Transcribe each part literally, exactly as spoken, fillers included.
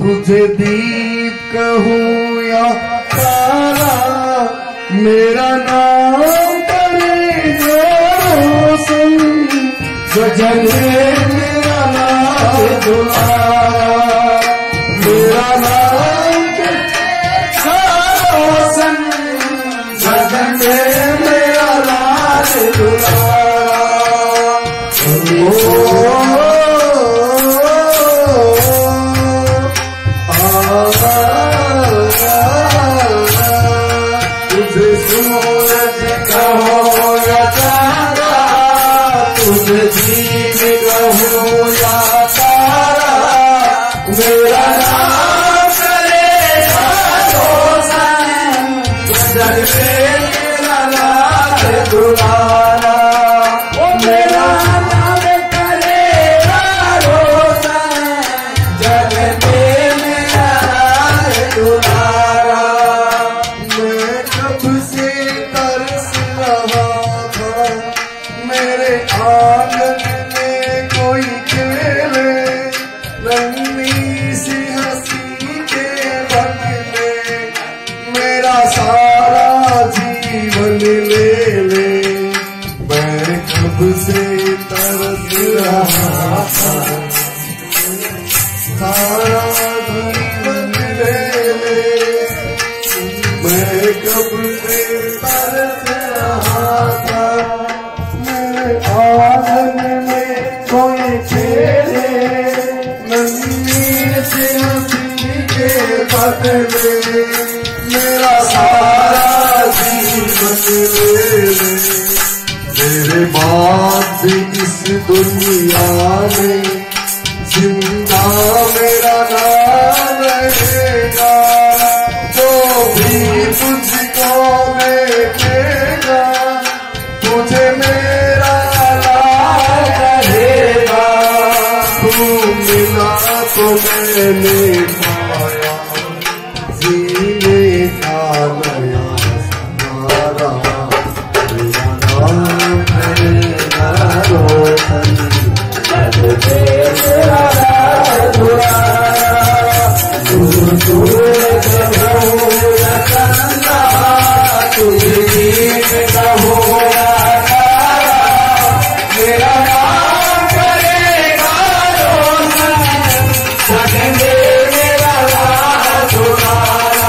तुझे दीप कहूँ या तारा, मेरा नाम करे जो रोशन, गजल मेरा नाम दुलारा, मेरा नाम रोशन, गजल मेरा नाम दुलारा। तुझे सूरज कहो या तारा, तुझे दीप कहो या तारा, मेरा नाम करेगा रोशन, गजल मेरा नाम दुलारा, मेरा नाम करेगा रोशन, जग में मेरा नाम दुलारा। मैं कब से तरस रहा था, मेरे आंगन में कोई खेले, नन्ही सी हंसी के बदले मेरा सारा जीवन ले ले। मैं कब से तरस रहा था, सारा जीवन ले ले, मैं कब से तरस रहा था, मेरे आंगन में कोई खेले, नन्ही सी हंसी के बदले मेरा सारा जीवन ले ले। मेरे बाद इस दुनिया में जिंदा मेरा नाम रहेगा, जो भी तुझको देखेगा तुझे मेरा नाम कहेगा। तू मिला तो मैंने पाया जीने का नया सहारा, मेरा नाम करेगा रोशन, जग मेरा नाम दुलारा। तू सूरज कहो या चंदा, तुझे दीप कहो या तारा, मेरा नाम करेगा रोशन, जग में मेरा नाम दुलारा।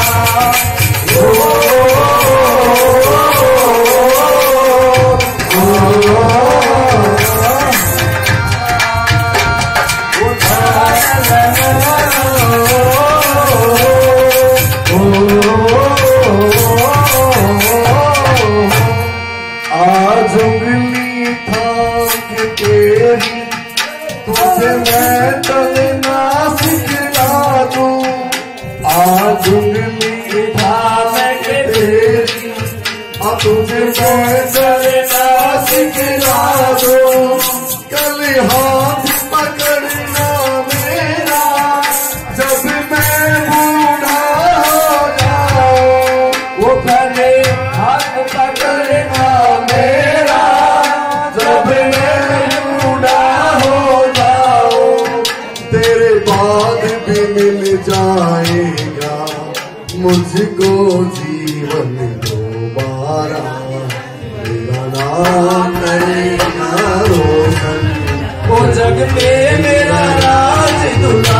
आज उंगली थाम के तेरी, तुझे मैं चलना सिखला दूं। आज उंगली थाम के तेरी, अब तुझे मैं चलना सिखला दूं। कल हाथ पकड़ना मेरा, जब मैं बूढ़ा हो जाऊं, वो पहले हाथ पकड़ना मेरा, जब मैं बूढ़ा हो जाऊं। तेरे बाद भी मिल जाएगा मुझको जीवन दोबारा, मेरा नाम करेगा रोशन, वो जग में मेरा राज दुलारा।